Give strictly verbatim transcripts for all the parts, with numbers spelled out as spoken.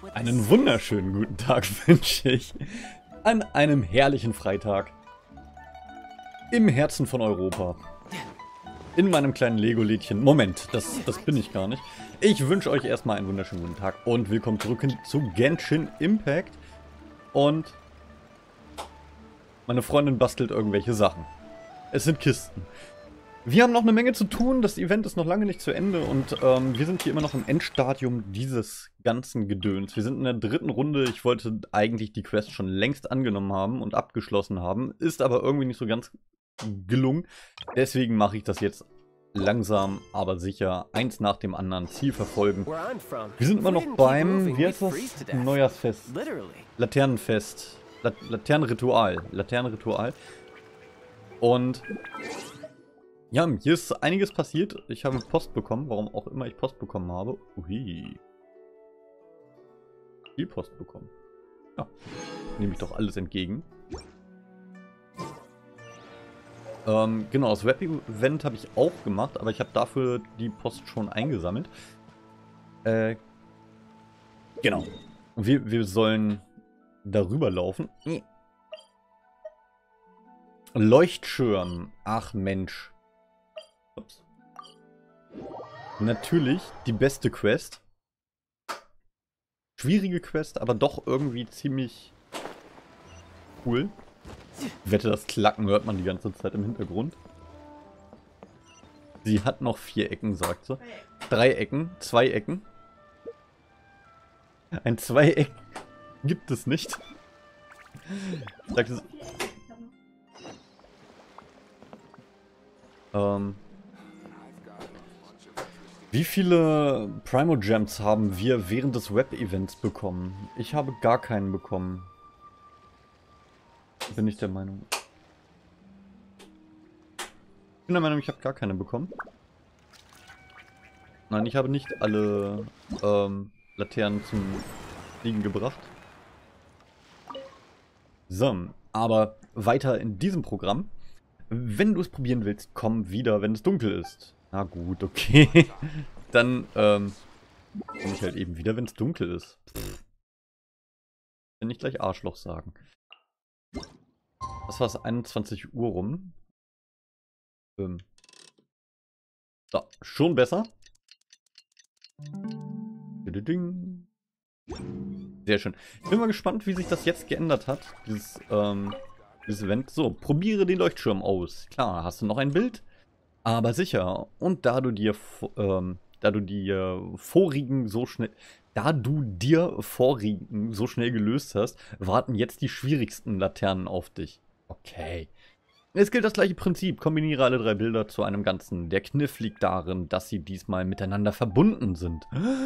Einen wunderschönen guten Tag wünsche ich an einem herrlichen Freitag im Herzen von Europa. In meinem kleinen Lego-Lädchen. Moment, das, das bin ich gar nicht. Ich wünsche euch erstmal einen wunderschönen guten Tag und willkommen zurück zu Genshin Impact. Und meine Freundin bastelt irgendwelche Sachen. Es sind Kisten. Wir haben noch eine Menge zu tun, das Event ist noch lange nicht zu Ende und ähm, wir sind hier immer noch im Endstadium dieses ganzen Gedöns. Wir sind in der dritten Runde, ich wollte eigentlich die Quest schon längst angenommen haben und abgeschlossen haben, ist aber irgendwie nicht so ganz gelungen. Deswegen mache ich das jetzt langsam, aber sicher, eins nach dem anderen, Ziel verfolgen. Wir sind immer noch beim, wie heißt das? Neujahrsfest. Laternenfest. La Laternenritual. Laternenritual. Und ja, hier ist einiges passiert. Ich habe Post bekommen, warum auch immer ich Post bekommen habe. Ui. Viel Post bekommen. Ja, nehme ich doch alles entgegen. Ähm, genau, das Web-Event habe ich auch gemacht, aber ich habe dafür die Post schon eingesammelt. Äh, genau. Wir, wir sollen darüber laufen. Leuchtschirm. Ach Mensch. Ups. Natürlich die beste Quest. Schwierige Quest, aber doch irgendwie ziemlich cool. Ich wette, das Klacken hört man die ganze Zeit im Hintergrund. Sie hat noch vier Ecken, sagt sie. Drei Ecken, zwei Ecken. Ein Zweieck gibt es nicht. Sagt es. Ähm. Wie viele Primogems haben wir während des Web-Events bekommen? Ich habe gar keinen bekommen. Bin ich der Meinung. Ich bin der Meinung, ich habe gar keine bekommen. Nein, ich habe nicht alle ähm, Laternen zum Fliegen gebracht. So, aber weiter in diesem Programm. Wenn du es probieren willst, komm wieder, wenn es dunkel ist. Na gut, okay. Dann ähm, komme ich halt eben wieder, wenn es dunkel ist. Pff. Wenn nicht gleich Arschloch sagen. Das war es einundzwanzig Uhr rum. Ähm. So, schon besser. Sehr schön. Ich bin mal gespannt, wie sich das jetzt geändert hat. Dieses, ähm, dieses Event. So, probiere den Leuchtschirm aus. Klar, hast du noch ein Bild? Aber sicher. Und da du dir, ähm, da du dir vorigen so schnell, da du dir vorigen so schnell gelöst hast, warten jetzt die schwierigsten Laternen auf dich. Okay. Es gilt das gleiche Prinzip. Kombiniere alle drei Bilder zu einem Ganzen. Der Kniff liegt darin, dass sie diesmal miteinander verbunden sind.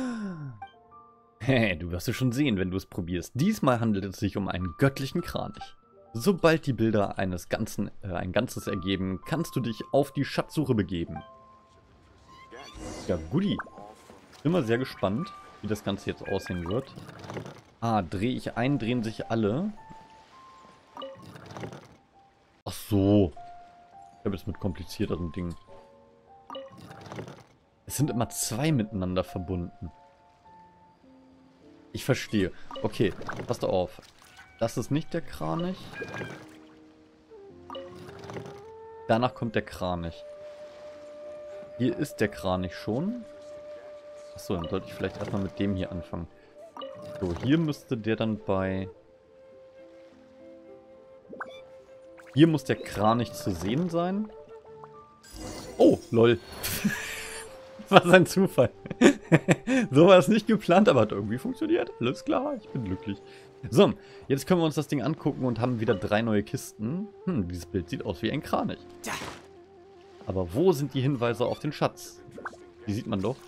Hä, du wirst es schon sehen, wenn du es probierst. Diesmal handelt es sich um einen göttlichen Kranich. Sobald die Bilder eines Ganzen, äh, ein Ganzes ergeben, kannst du dich auf die Schatzsuche begeben. Ja, Goodie. Bin mal sehr gespannt, wie das Ganze jetzt aussehen wird. Ah, drehe ich ein, drehen sich alle. Ach so. Ich habe jetzt mit komplizierteren Dingen. Es sind immer zwei miteinander verbunden. Ich verstehe. Okay, passt auf. Das ist nicht der Kranich. Danach kommt der Kranich. Hier ist der Kranich schon. Achso, dann sollte ich vielleicht erstmal mit dem hier anfangen. So, hier müsste der dann bei... Hier muss der Kranich zu sehen sein. Oh, lol. Was ein Zufall. So war es nicht geplant, aber hat irgendwie funktioniert. Alles klar, ich bin glücklich. So, jetzt können wir uns das Ding angucken und haben wieder drei neue Kisten. Hm, dieses Bild sieht aus wie ein Kranich. Aber wo sind die Hinweise auf den Schatz? Die sieht man doch.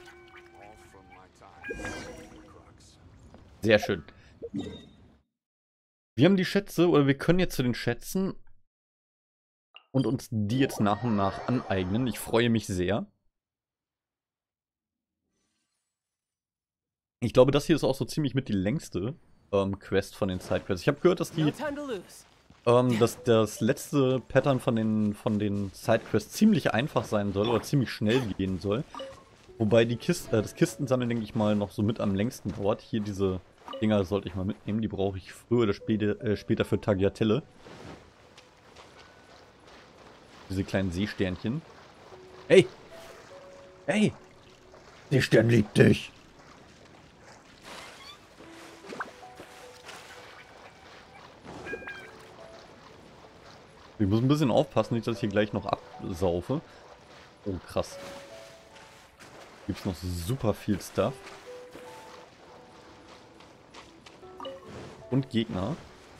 Sehr schön. Wir haben die Schätze, oder wir können jetzt zu den Schätzen und uns die jetzt nach und nach aneignen. Ich freue mich sehr. Ich glaube, das hier ist auch so ziemlich mit die längste ähm, Quest von den Sidequests. Ich habe gehört, dass die ähm, dass das letzte Pattern von den von den Sidequests ziemlich einfach sein soll oder ziemlich schnell gehen soll. Wobei die Kiste, äh, das Kistensammeln, denke ich mal, noch so mit am längsten dauert. Hier diese Dinger sollte ich mal mitnehmen. Die brauche ich früher oder später, äh, später für Tagliatelle. Diese kleinen Seesternchen. Hey! Hey! Seestern liebt dich! Ich muss ein bisschen aufpassen, nicht, dass ich hier gleich noch absaufe. Oh, krass. Gibt's noch super viel Stuff. Und Gegner.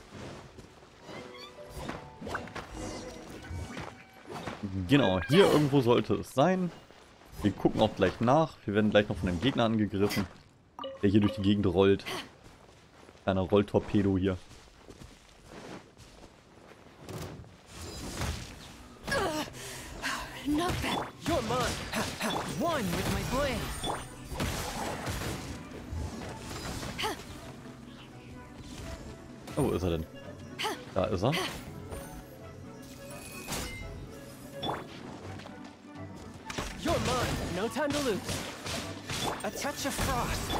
Genau, hier irgendwo sollte es sein. Wir gucken auch gleich nach. Wir werden gleich noch von einem Gegner angegriffen, der hier durch die Gegend rollt. Kleiner Rolltorpedo hier. Oh, wo ist er denn? Da ist er. You're mine. No time to lose. A touch of frost.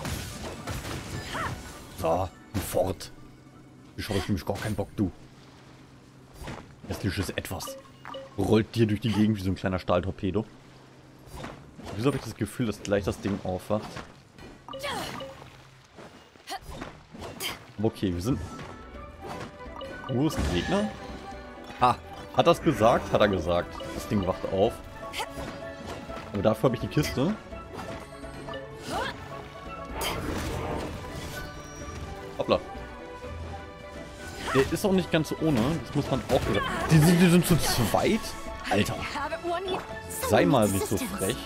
Ah, fort. Ich habe nämlich gar keinen Bock, du. Hässliches Etwas. Rollt dir durch die Gegend wie so ein kleiner Stahltorpedo. Wieso habe ich das Gefühl, dass gleich das Ding aufwacht? Aber okay, wir sind... Wo ist ein Gegner? Ah, hat das gesagt? Hat er gesagt. Das Ding wacht auf. Aber dafür habe ich die Kiste. Hoppla. Der ist auch nicht ganz so ohne. Das muss man auch wieder... Die, die, die sind zu zweit? Alter. Sei mal nicht so frech.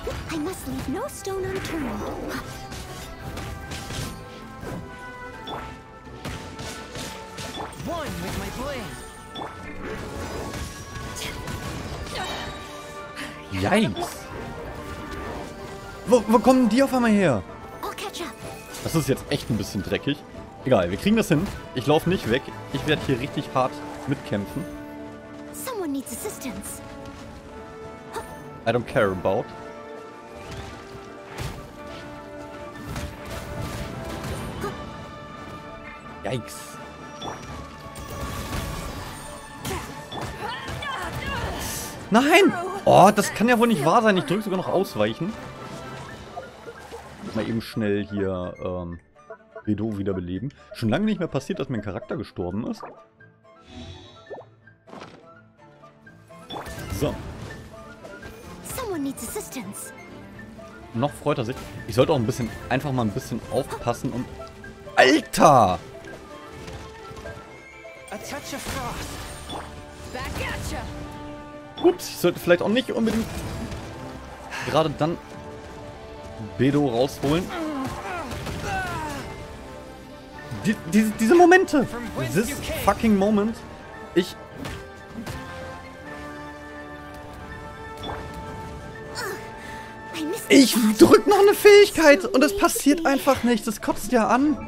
Yikes. Wo, wo kommen die auf einmal her? Das ist jetzt echt ein bisschen dreckig. Egal, wir kriegen das hin. Ich laufe nicht weg. Ich werde hier richtig hart mitkämpfen. I don't care about. Yikes. Nein! Oh, das kann ja wohl nicht wahr sein. Ich drücke sogar noch ausweichen. Mal eben schnell hier ähm, Bedo wiederbeleben. Schon lange nicht mehr passiert, dass mein Charakter gestorben ist. So. Noch freut er sich. Ich sollte auch ein bisschen, einfach mal ein bisschen aufpassen und... Alter! Ups, ich sollte vielleicht auch nicht unbedingt gerade dann Bedo rausholen. Die, diese, diese Momente. This fucking moment. Ich... Ich drück noch eine Fähigkeit und es passiert einfach nichts. Das kotzt ja an.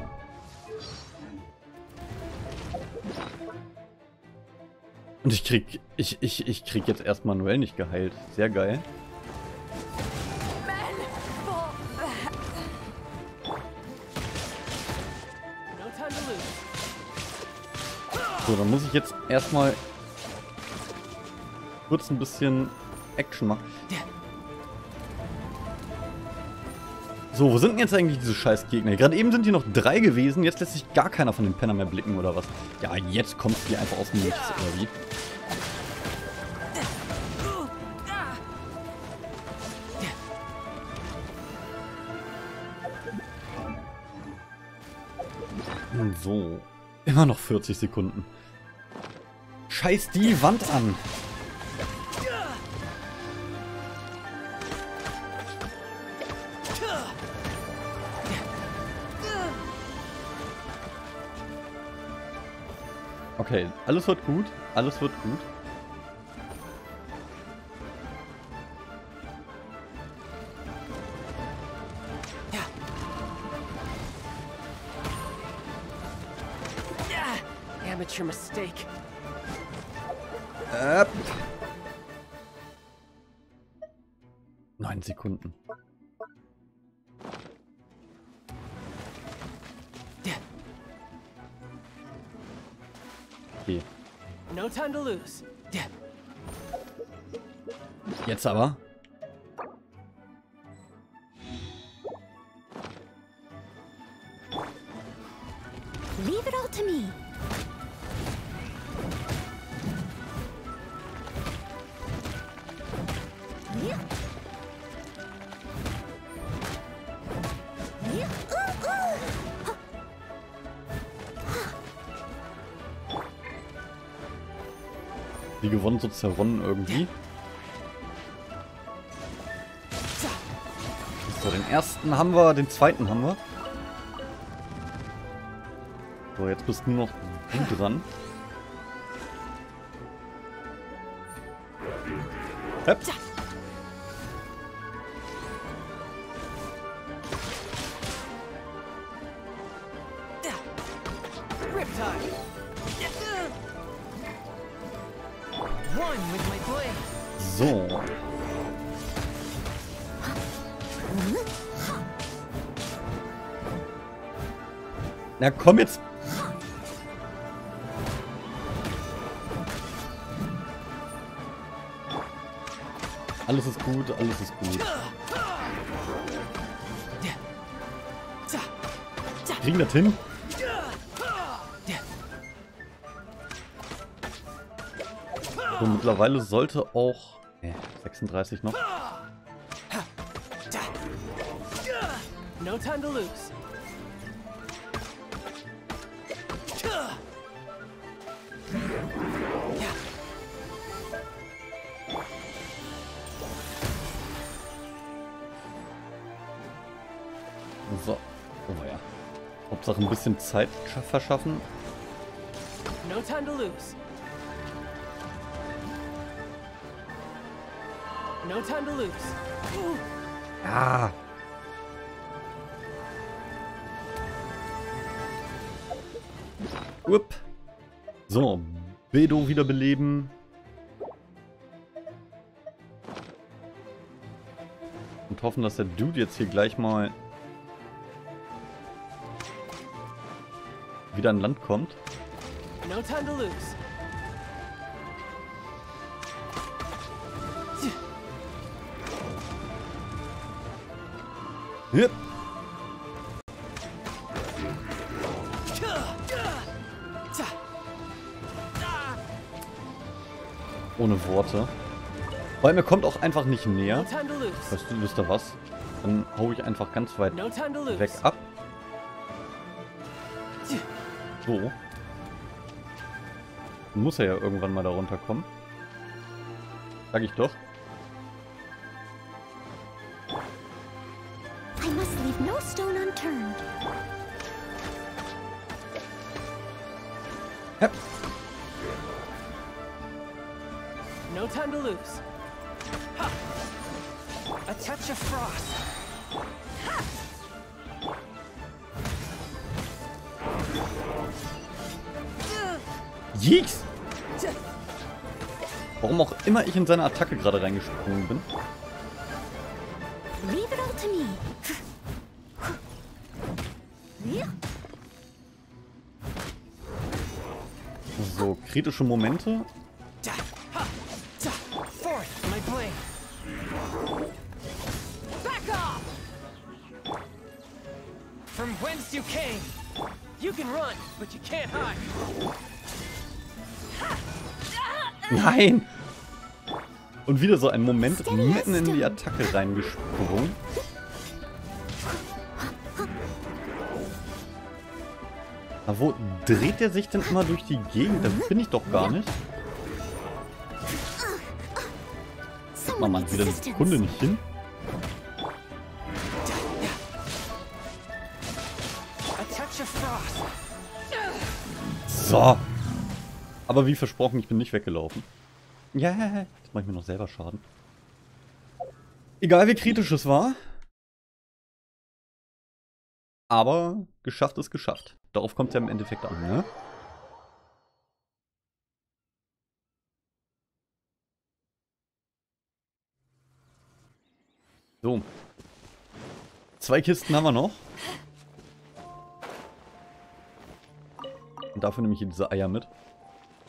Und ich krieg... Ich, ich, ich krieg jetzt erst manuell nicht geheilt. Sehr geil. So, dann muss ich jetzt erstmal kurz ein bisschen Action machen. So, wo sind denn jetzt eigentlich diese scheiß Gegner? Gerade eben sind hier noch drei gewesen, jetzt lässt sich gar keiner von den Penner mehr blicken, oder was? Ja, jetzt kommt die einfach aus dem Nichts, oder wie? So, immer noch vierzig Sekunden. Scheiß die Wand an! Okay, alles wird gut, alles wird gut. Amateur mistake. Äh. Neun Sekunden. Okay. No time to lose. Yeah. Jetzt aber. Leave it all to me. Yeah. Yeah. Ooh, ooh. Wie gewonnen, so zerronnen irgendwie. So, den ersten haben wir, den zweiten haben wir. So, jetzt bist du noch du dran. Hep. Riptide. One with my blade. So. Na komm jetzt. Alles ist gut, alles ist gut. Kriegen das hin? So, mittlerweile sollte auch... Äh, sechsunddreißig noch. No time to lose. So. Oh ja. Hauptsache ein bisschen Zeit verschaffen. No time to lose. No time to lose. Ah. Upp. So. Bedo wiederbeleben. Und hoffen, dass der Dude jetzt hier gleich mal wieder an Land kommt. No time to lose. Yep. Ohne Worte. Weil mir kommt auch einfach nicht näher. No time to lose. Weißt du, wisst ihr was? Dann hau ich einfach ganz weit No time to lose. weg ab. So. Muss er ja irgendwann mal da runterkommen. Sag ich doch. I must leave no stone unturned. Ja. No time to lose. Ha. A touch of frost. Jeeks! Warum auch immer ich in seine Attacke gerade reingesprungen bin. Leave it all to me. Yeah. So, kritische Momente. Da, ha, da. Forth, my blade. Back off! From whence you came. You can run, but you can't hide. Nein! Und wieder so ein Moment mitten in die Attacke reingesprungen. Aber wo dreht der sich denn immer durch die Gegend? Da bin ich doch gar nicht. Guck mal, man, wieder eine Sekunde nicht hin. A touch of frost. So. Aber wie versprochen, ich bin nicht weggelaufen. Ja, jetzt mache ich mir noch selber Schaden. Egal wie kritisch es war. Aber geschafft ist geschafft. Darauf kommt es ja im Endeffekt an, ne? So. Zwei Kisten haben wir noch. Und dafür nehme ich hier diese Eier mit.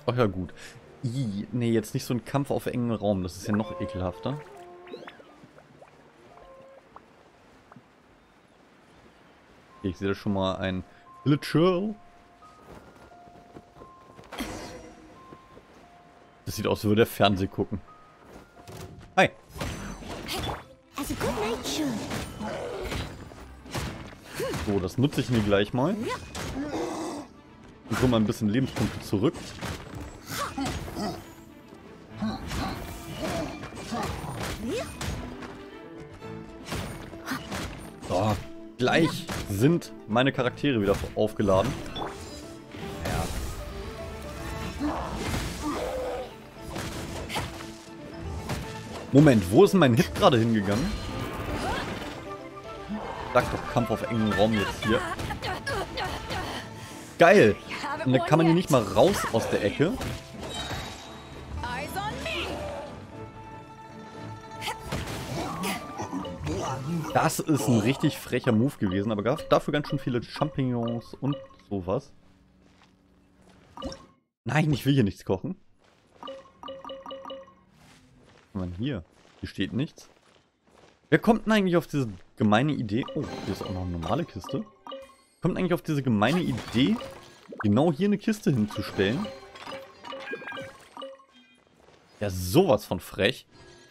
Ach ja, gut. Ih, nee, jetzt nicht so ein Kampf auf engem Raum. Das ist ja noch ekelhafter. Okay, ich sehe da schon mal ein Villager. Das sieht aus, als würde der Fernseh gucken. Hi. As a good knight should. So, das nutze ich mir gleich mal. Und hole mal ein bisschen Lebenspunkte zurück. So, gleich sind meine Charaktere wieder aufgeladen. Ja. Moment, wo ist denn mein Hit gerade hingegangen? Sag doch, Kampf auf engem Raum jetzt hier. Geil! Und dann kann man hier nicht mal raus aus der Ecke. Das ist ein richtig frecher Move gewesen, aber gab dafür ganz schön viele Champignons und sowas. Nein, ich will hier nichts kochen. Man, hier. Hier steht nichts. Wer kommt denn eigentlich auf diese gemeine Idee? Oh, hier ist auch noch eine normale Kiste. Kommt eigentlich auf diese gemeine Idee, genau hier eine Kiste hinzustellen? Ja, sowas von frech.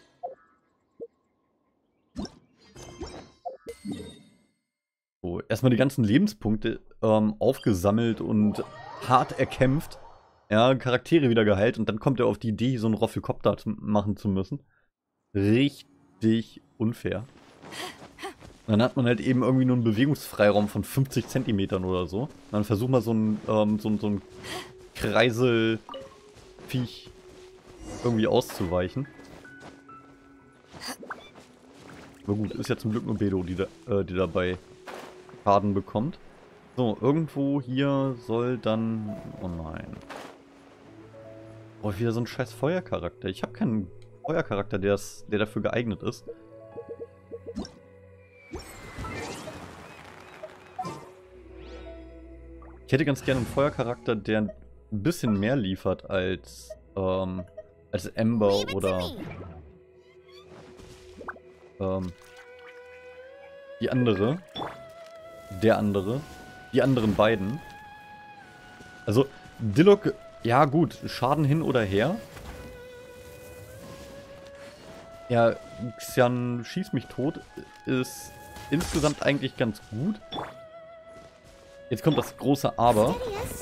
So, erstmal die ganzen Lebenspunkte ähm, aufgesammelt und hart erkämpft. Ja, Charaktere wieder geheilt und dann kommt er auf die Idee, so einen Roffelkopter machen zu müssen. Richtig unfair. Und dann hat man halt eben irgendwie nur einen Bewegungsfreiraum von fünfzig Zentimetern oder so. Und dann versucht man so ein, ähm, so, so ein Kreiselviech irgendwie auszuweichen. Aber gut, ist ja zum Glück nur Bedo, die, da, äh, die dabei Schaden bekommt. So, irgendwo hier soll dann... Oh nein. Oh, wieder so ein scheiß Feuercharakter. Ich habe keinen Feuercharakter, der, ist, der dafür geeignet ist. Ich hätte ganz gerne einen Feuercharakter, der ein bisschen mehr liefert als, ähm, als Ember oder ähm, die andere. Der andere. Die anderen beiden. Also, Diluc, ja gut, Schaden hin oder her. Ja, Xian schießt mich tot ist insgesamt eigentlich ganz gut. Jetzt kommt das große Aber.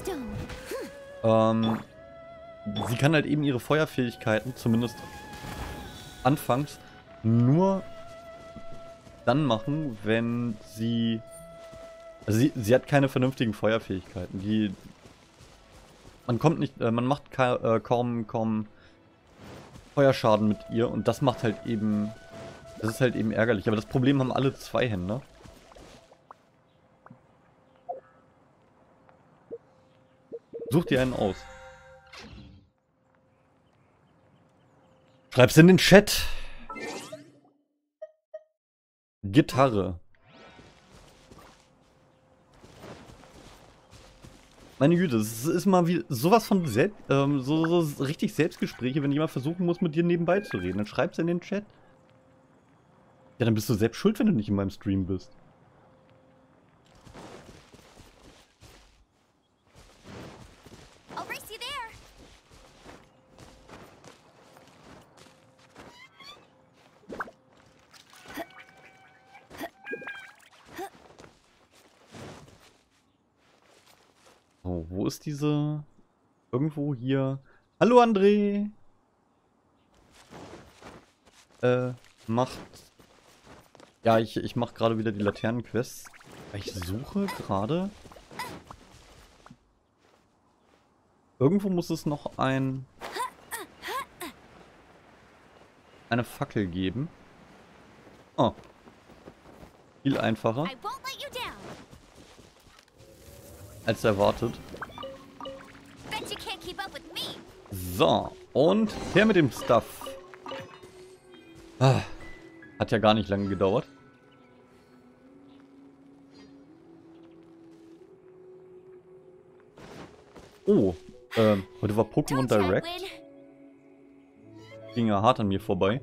Ähm, sie kann halt eben ihre Feuerfähigkeiten, zumindest anfangs, nur dann machen, wenn sie... Also sie, sie hat keine vernünftigen Feuerfähigkeiten. Die... Man kommt nicht... Äh, man macht ka äh, kaum, kaum Feuerschaden mit ihr und das macht halt eben... Das ist halt eben ärgerlich. Aber das Problem haben alle Zweihänder. Such dir einen aus. Schreib's in den Chat. Gitarre. Meine Güte, es ist mal wie sowas von Sel ähm, so, so richtig Selbstgespräche, wenn jemand versuchen muss, mit dir nebenbei zu reden. Dann schreib's in den Chat. Ja, dann bist du selbst schuld, wenn du nicht in meinem Stream bist. So, wo ist diese... Irgendwo hier... Hallo André! Äh, macht... Ja, ich, ich mache gerade wieder die Laternenquests. Ich suche gerade... Irgendwo muss es noch ein... eine Fackel geben. Oh. Viel einfacher. Als erwartet. So, und her mit dem Stuff. Ah, hat ja gar nicht lange gedauert. Oh, Ähm, heute war Pokémon Direct. Ging ja hart an mir vorbei.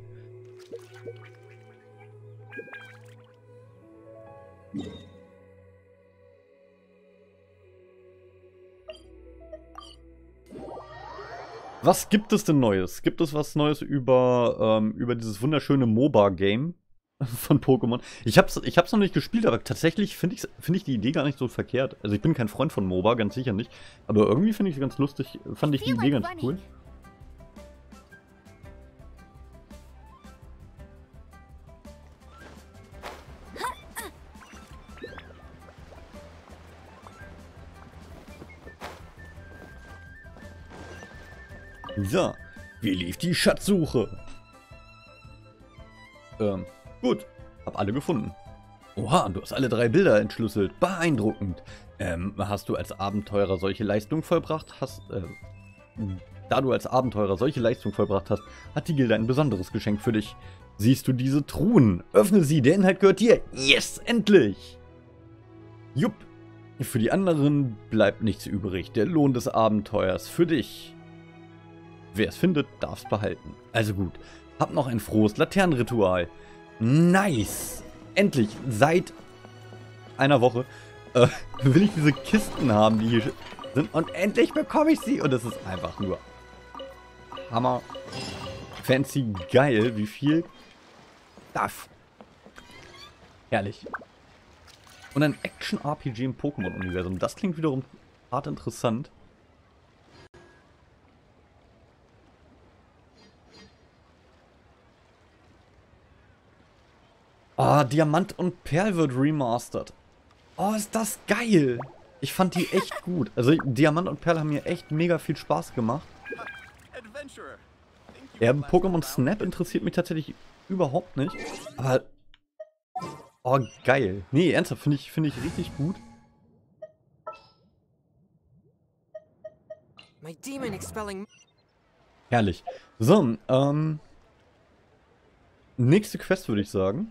Was gibt es denn Neues? Gibt es was Neues über, ähm, über dieses wunderschöne MOBA-Game von Pokémon? Ich hab's, ich hab's noch nicht gespielt, aber tatsächlich finde ich, find ich die Idee gar nicht so verkehrt. Also ich bin kein Freund von MOBA, ganz sicher nicht. Aber irgendwie finde ich es ganz lustig, fand ich die Idee ganz cool. So, wie lief die Schatzsuche? Ähm, gut. Hab alle gefunden. Oha, du hast alle drei Bilder entschlüsselt. Beeindruckend. Ähm, hast du als Abenteurer solche Leistungen vollbracht? Hast, äh, da du als Abenteurer solche Leistungen vollbracht hast, hat die Gilde ein besonderes Geschenk für dich. Siehst du diese Truhen? Öffne sie, der Inhalt gehört dir. Yes, endlich! Jupp. Für die anderen bleibt nichts übrig. Der Lohn des Abenteuers für dich. Wer es findet, darf es behalten. Also gut, hab noch ein frohes Laternenritual. Nice! Endlich, seit einer Woche, äh, will ich diese Kisten haben, die hier sind. Und endlich bekomme ich sie. Und es ist einfach nur Hammer. Fancy geil, wie viel Stuff. Herrlich. Und ein Action-R P G im Pokémon-Universum. Das klingt wiederum hart interessant. Oh, Diamant und Perl wird remastered. Oh, ist das geil. Ich fand die echt gut. Also Diamant und Perl haben mir echt mega viel Spaß gemacht. Ja, Pokémon Snap interessiert mich tatsächlich überhaupt nicht. Aber... Oh, geil. Nee, ernsthaft, finde ich, find ich richtig gut. Herrlich. So, ähm... nächste Quest würde ich sagen.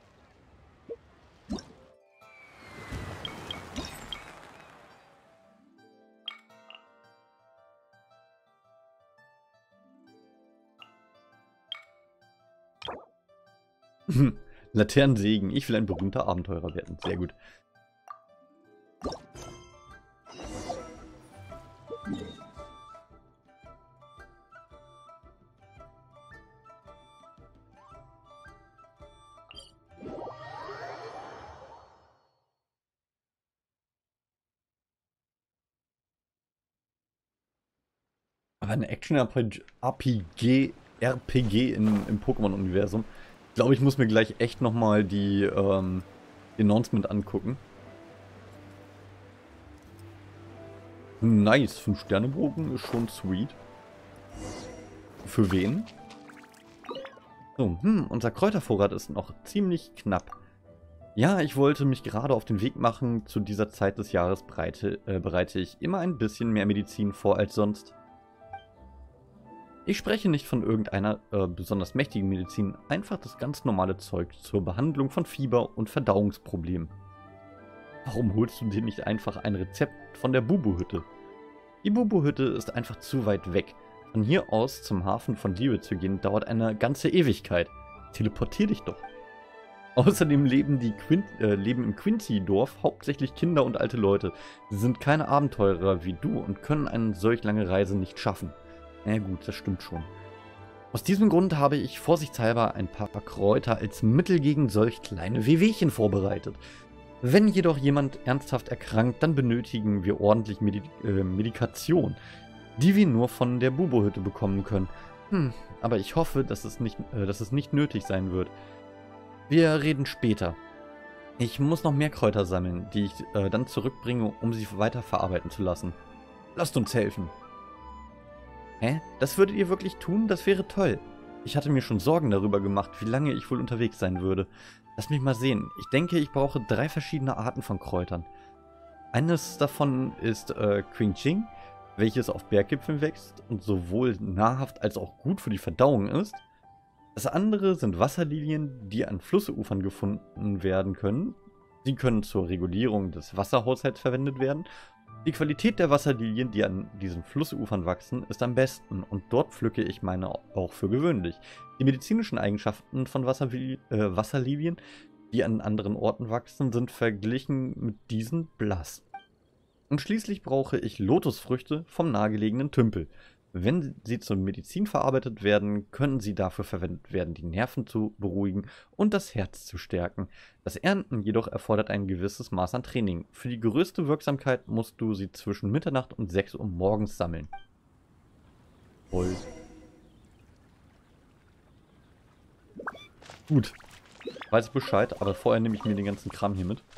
Laternensegen. Ich will ein berühmter Abenteurer werden. Sehr gut. Aber eine Action-R P G R P G in, im Pokémon-Universum. Ich glaube, ich muss mir gleich echt nochmal die ähm, Announcement angucken. Nice, fünf Sterne Bogen ist schon sweet. Für wen? So, hm, unser Kräutervorrat ist noch ziemlich knapp. Ja, ich wollte mich gerade auf den Weg machen. Zu dieser Zeit des Jahres bereite, äh, bereite ich immer ein bisschen mehr Medizin vor als sonst. Ich spreche nicht von irgendeiner äh, besonders mächtigen Medizin, einfach das ganz normale Zeug zur Behandlung von Fieber und Verdauungsproblemen. Warum holst du dir nicht einfach ein Rezept von der Bubu-Hütte? Die Bubu-Hütte ist einfach zu weit weg. Von hier aus zum Hafen von Liebe zu gehen, dauert eine ganze Ewigkeit. Teleportier dich doch. Außerdem leben, die Quin äh, leben im Quincy-Dorf hauptsächlich Kinder und alte Leute. Sie sind keine Abenteurer wie du und können eine solch lange Reise nicht schaffen. Na gut, das stimmt schon. Aus diesem Grund habe ich vorsichtshalber ein paar Kräuter als Mittel gegen solch kleine Wehwehchen vorbereitet. Wenn jedoch jemand ernsthaft erkrankt, dann benötigen wir ordentlich Medi äh, Medikation, die wir nur von der Bubu-Hütte bekommen können. Hm, aber ich hoffe, dass es nicht, äh, dass es nicht nötig sein wird. Wir reden später. Ich muss noch mehr Kräuter sammeln, die ich äh, dann zurückbringe, um sie weiterverarbeiten zu lassen. Lasst uns helfen. Hä? Das würdet ihr wirklich tun? Das wäre toll. Ich hatte mir schon Sorgen darüber gemacht, wie lange ich wohl unterwegs sein würde. Lass mich mal sehen. Ich denke, ich brauche drei verschiedene Arten von Kräutern. Eines davon ist äh, Qingqing, welches auf Berggipfeln wächst und sowohl nahrhaft als auch gut für die Verdauung ist. Das andere sind Wasserlilien, die an Flussufern gefunden werden können. Sie können zur Regulierung des Wasserhaushalts verwendet werden. Die Qualität der Wasserlilien, die an diesen Flussufern wachsen, ist am besten und dort pflücke ich meine auch für gewöhnlich. Die medizinischen Eigenschaften von Wasserli äh, Wasserlilien, die an anderen Orten wachsen, sind verglichen mit diesen blass. Und schließlich brauche ich Lotusfrüchte vom nahegelegenen Tümpel. Wenn sie zur Medizin verarbeitet werden, können sie dafür verwendet werden, die Nerven zu beruhigen und das Herz zu stärken. Das Ernten jedoch erfordert ein gewisses Maß an Training. Für die größte Wirksamkeit musst du sie zwischen Mitternacht und sechs Uhr morgens sammeln. Toll. Gut. Weiß ich Bescheid, aber vorher nehme ich mir den ganzen Kram hier mit.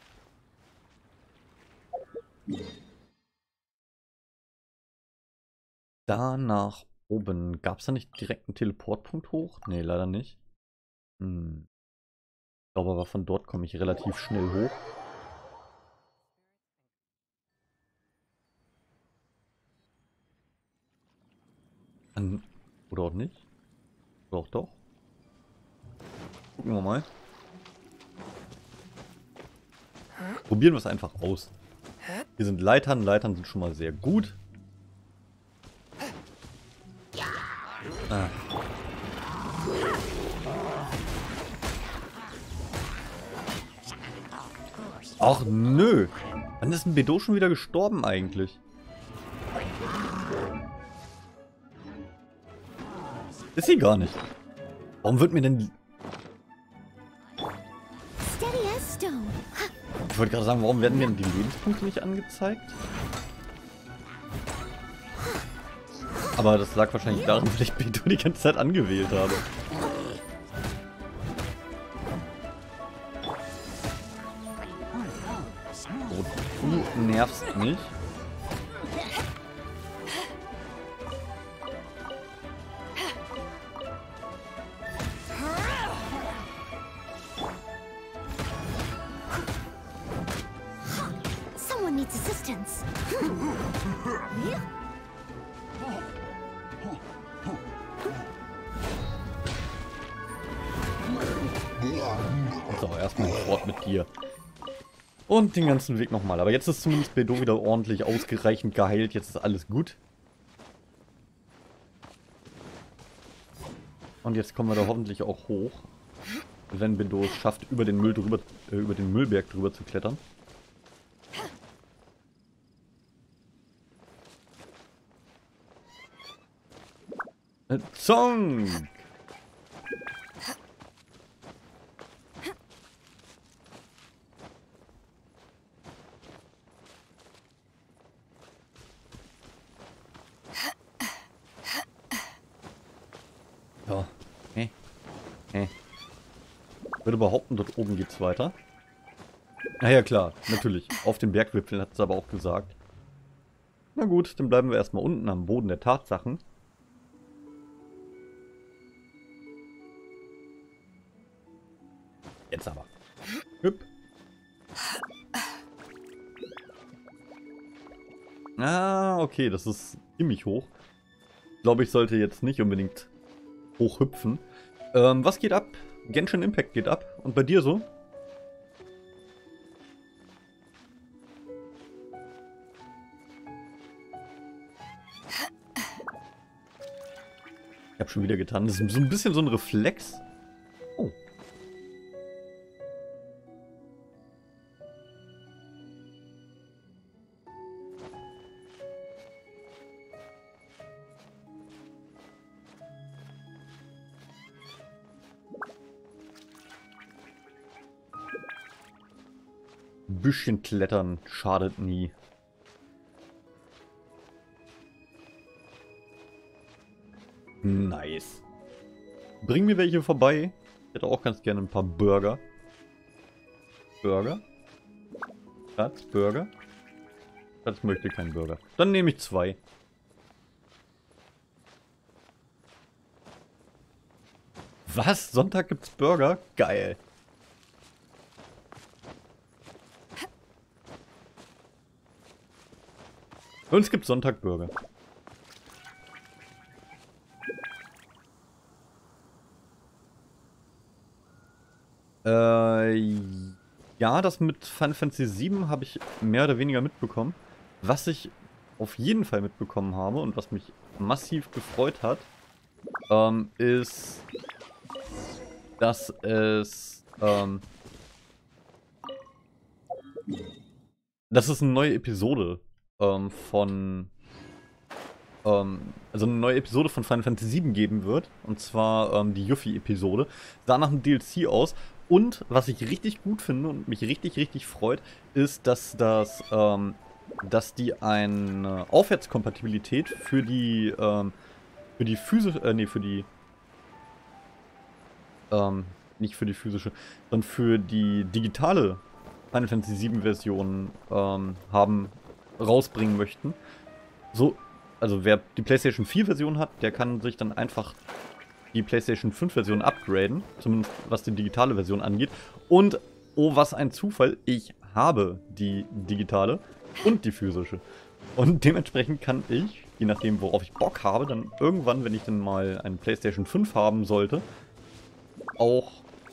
Da nach oben. Gab es da nicht direkt einen Teleportpunkt hoch? Nee, leider nicht. Hm. Ich glaube aber von dort komme ich relativ schnell hoch. An, oder auch nicht? Oder auch doch? Gucken wir mal. Probieren wir es einfach aus. Hier sind Leitern. Leitern sind schon mal sehr gut. Ah. Ach nö. Wann ist ein Bedo schon wieder gestorben eigentlich? Ist sie gar nicht. Warum wird mir denn... Ich wollte gerade sagen, warum werden mir denn die Lebenspunkte nicht angezeigt? Aber das lag wahrscheinlich daran, weil ich Bedo die ganze Zeit angewählt habe. So, du nervst mich. Someone needs assistance. So, erstmal Sport mit dir. Und den ganzen Weg nochmal. Aber jetzt ist zumindest Bedo wieder ordentlich ausreichend geheilt. Jetzt ist alles gut. Und jetzt kommen wir da hoffentlich auch hoch. Wenn Bedo es schafft, über den Müll drüber, äh, über den Müllberg drüber zu klettern. Äh, Zong! So. Hey. Hey. Ich würde behaupten, dort oben geht's weiter. Na ja, klar, natürlich. Auf den Bergwipfeln hat es aber auch gesagt. Na gut, dann bleiben wir erstmal unten am Boden der Tatsachen. Jetzt aber. Hüpp. Ah, okay, das ist ziemlich hoch. Ich glaube, ich sollte jetzt nicht unbedingt hochhüpfen. Ähm, was geht ab? Genshin Impact geht ab. Und bei dir so? Ich habe schon wieder getan. Das ist so ein bisschen so ein Reflex. Oh. Büschchen klettern schadet nie. Nice. Bring mir welche vorbei. Ich hätte auch ganz gerne ein paar Burger. Burger? Schatz, Burger? Schatz möchte keinen Burger. Dann nehme ich zwei. Was? Sonntag gibt's Burger? Geil. Und es gibt Sonntag-Burger. Äh, ja, das mit Final Fantasy sieben habe ich mehr oder weniger mitbekommen. Was ich auf jeden Fall mitbekommen habe und was mich massiv gefreut hat, ähm, ist, dass es, ähm, dass es eine neue Episode ähm, von, ähm, also eine neue Episode von Final Fantasy sieben geben wird. Und zwar ähm, die Yuffie-Episode. Sah nach einem D L C aus. Und was ich richtig gut finde und mich richtig, richtig freut, ist, dass das, ähm, dass die eine Aufwärtskompatibilität für die, ähm, für die physische, äh, nee, für die, ähm, nicht für die physische, sondern für die digitale Final Fantasy sieben Version ähm, haben, rausbringen möchten. So, also wer die PlayStation vier Version hat, der kann sich dann einfach die PlayStation fünf Version upgraden, zumindest was die digitale Version angeht. Und, oh was ein Zufall, ich habe die digitale und die physische. Und dementsprechend kann ich, je nachdem worauf ich Bock habe, dann irgendwann, wenn ich dann mal eine PlayStation fünf haben sollte, auch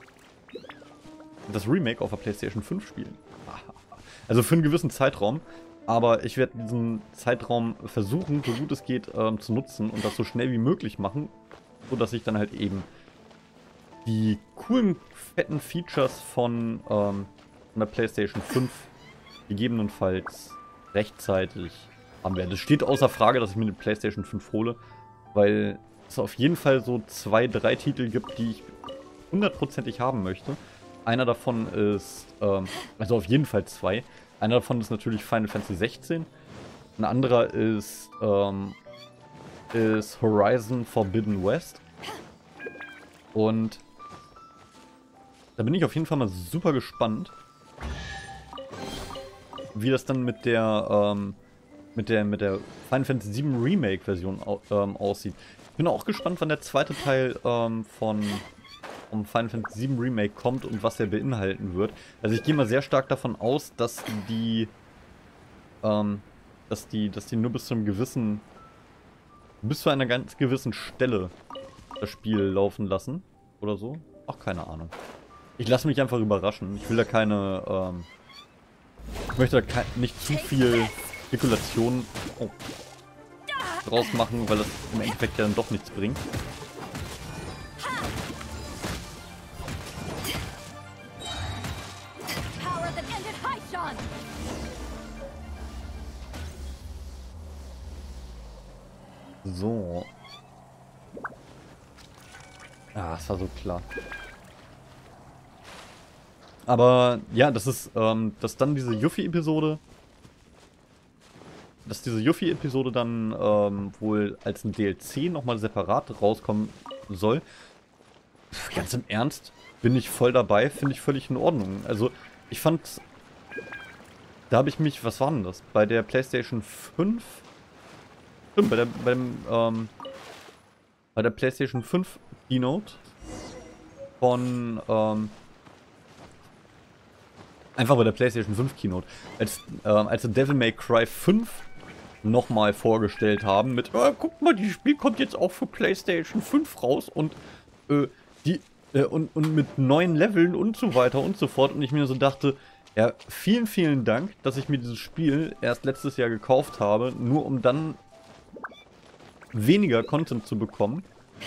das Remake auf der PlayStation fünf spielen. Also für einen gewissen Zeitraum. Aber ich werde diesen Zeitraum versuchen, so gut es geht, ähm, zu nutzen und das so schnell wie möglich machen, so dass ich dann halt eben die coolen, fetten Features von, ähm, von der PlayStation fünf gegebenenfalls rechtzeitig haben werde. Es steht außer Frage, dass ich mir eine PlayStation fünf hole, weil es auf jeden Fall so zwei, drei Titel gibt, die ich hundertprozentig haben möchte. Einer davon ist, ähm, also auf jeden Fall zwei. Einer davon ist natürlich Final Fantasy sechzehn. Ein anderer ist, ähm, ist Horizon Forbidden West. Und da bin ich auf jeden Fall mal super gespannt, wie das dann mit der, ähm, mit der, mit der Final Fantasy sieben Remake Version ähm, aussieht. Ich bin auch gespannt, wann der zweite Teil ähm, von um Final Fantasy sieben Remake kommt und was er beinhalten wird. Also ich gehe mal sehr stark davon aus, dass die, ähm, dass die, dass die nur bis zu einem gewissen, bis zu einer ganz gewissen Stelle das Spiel laufen lassen oder so. Ach, keine Ahnung. Ich lasse mich einfach überraschen. Ich will da keine, ähm, ich möchte da ke nicht zu viel Spekulation oh, draus machen, weil das im Endeffekt ja dann doch nichts bringt. So. Ah, das war so klar. Aber ja, das ist, ähm, dass dann diese Yuffie-Episode, dass diese Yuffie-Episode dann ähm, wohl als ein D L C nochmal separat rauskommen soll. Pff, ganz im Ernst, bin ich voll dabei, finde ich völlig in Ordnung. Also, ich fand, da habe ich mich, was war denn das? Bei der PlayStation fünf? Stimmt, bei der, beim, ähm, bei der PlayStation fünf Keynote von, ähm, einfach bei der PlayStation fünf Keynote, als, ähm, als sie Devil May Cry fünf nochmal vorgestellt haben mit, oh, guck mal, dieses Spiel kommt jetzt auch für PlayStation fünf raus und, äh, die, äh, und, und mit neuen Leveln und so weiter und so fort. Und ich mir so dachte, ja, vielen, vielen Dank, dass ich mir dieses Spiel erst letztes Jahr gekauft habe, nur um dann weniger Content zu bekommen.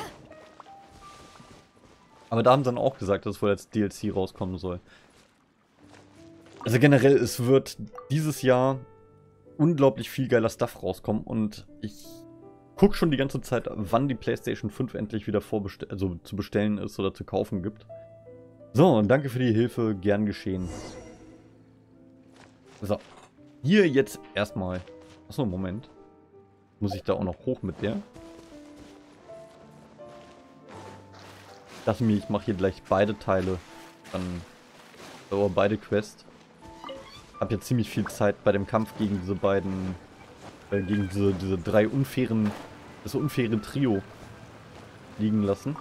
Aber da haben sie dann auch gesagt, dass es wohl als D L C rauskommen soll. Also generell, es wird dieses Jahr unglaublich viel geiler Stuff rauskommen und ich gucke schon die ganze Zeit, wann die PlayStation fünf endlich wieder vorbestell also zu bestellen ist oder zu kaufen gibt. So, und danke für die Hilfe, gern geschehen. So, hier jetzt erstmal. Achso, Moment. Muss ich da auch noch hoch mit der? Ich dachte mir, ich mache hier gleich beide Teile. Dann. Oder beide Quests. Hab ja ziemlich viel Zeit bei dem Kampf gegen diese beiden. Äh, gegen diese, diese drei unfairen. Das unfaire Trio liegen lassen.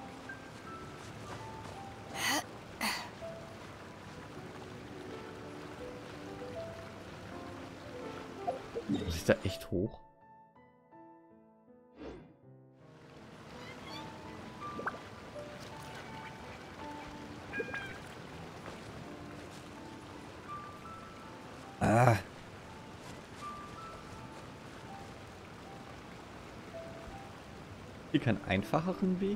Muss ich da echt hoch? Ah. Hier keinen einfacheren Weg?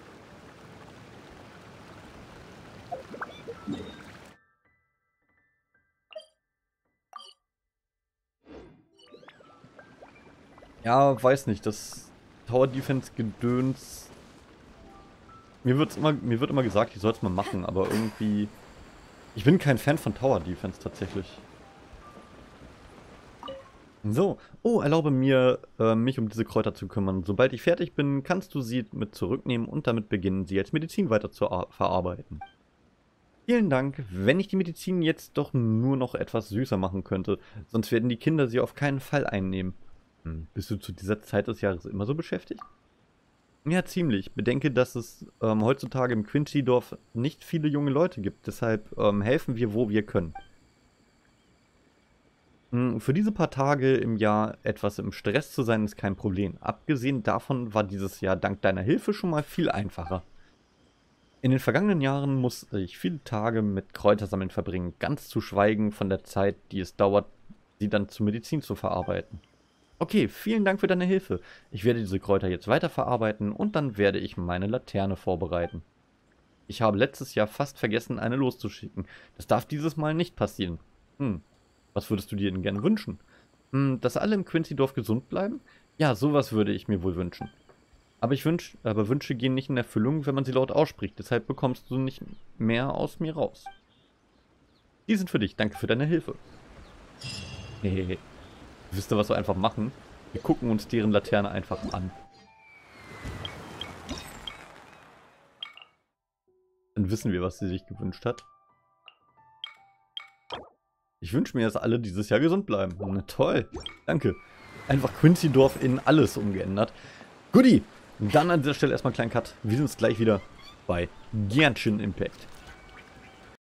Ja, weiß nicht, das Tower Defense Gedöns. Mir wird's immer, mir wird immer gesagt, ich soll es mal machen, aber irgendwie. Ich bin kein Fan von Tower Defense tatsächlich. So, oh, erlaube mir, äh, mich um diese Kräuter zu kümmern. Sobald ich fertig bin, kannst du sie mit zurücknehmen und damit beginnen, sie als Medizin weiter zu verarbeiten. Vielen Dank, wenn ich die Medizin jetzt doch nur noch etwas süßer machen könnte, sonst werden die Kinder sie auf keinen Fall einnehmen. Hm, bist du zu dieser Zeit des Jahres immer so beschäftigt? Ja, ziemlich. Bedenke, dass es ähm, heutzutage im Quincy-Dorf nicht viele junge Leute gibt, deshalb ähm, helfen wir, wo wir können. Für diese paar Tage im Jahr etwas im Stress zu sein, ist kein Problem. Abgesehen davon war dieses Jahr dank deiner Hilfe schon mal viel einfacher. In den vergangenen Jahren musste ich viele Tage mit Kräutersammeln verbringen, ganz zu schweigen von der Zeit, die es dauert, sie dann zur Medizin zu verarbeiten. Okay, vielen Dank für deine Hilfe. Ich werde diese Kräuter jetzt weiterverarbeiten und dann werde ich meine Laterne vorbereiten. Ich habe letztes Jahr fast vergessen, eine loszuschicken. Das darf dieses Mal nicht passieren. Hm. Was würdest du dir denn gerne wünschen? Hm, dass alle im Quincy-Dorf gesund bleiben? Ja, sowas würde ich mir wohl wünschen. Aber, ich wünsch, aber Wünsche gehen nicht in Erfüllung, wenn man sie laut ausspricht. Deshalb bekommst du nicht mehr aus mir raus. Die sind für dich. Danke für deine Hilfe. Hehehe. Wisst ihr, was wir einfach machen? Wir gucken uns deren Laterne einfach an. Dann wissen wir, was sie sich gewünscht hat. Ich wünsche mir, dass alle dieses Jahr gesund bleiben. Na toll. Danke. Einfach Quincy-Dorf in alles umgeändert. Guti. Dann an dieser Stelle erstmal einen kleinen Cut. Wir sehen uns gleich wieder bei Genshin Impact.